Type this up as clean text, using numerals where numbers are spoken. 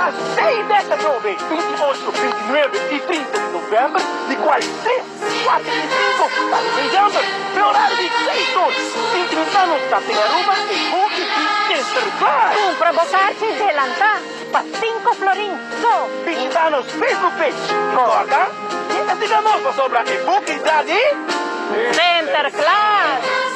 Dia 6 desta jovem, 28, 29 e 30 de novembro, de quais 3, 4 e 5 para dezembro, no horário de 6 horas. Sintonizamos da Aruba e Booking e Interclass. Compra bocate de lantar para 5 florins só. Visita-nos Facebook page. Recorda? E ativamos a sobra e Booking da de... Interclass.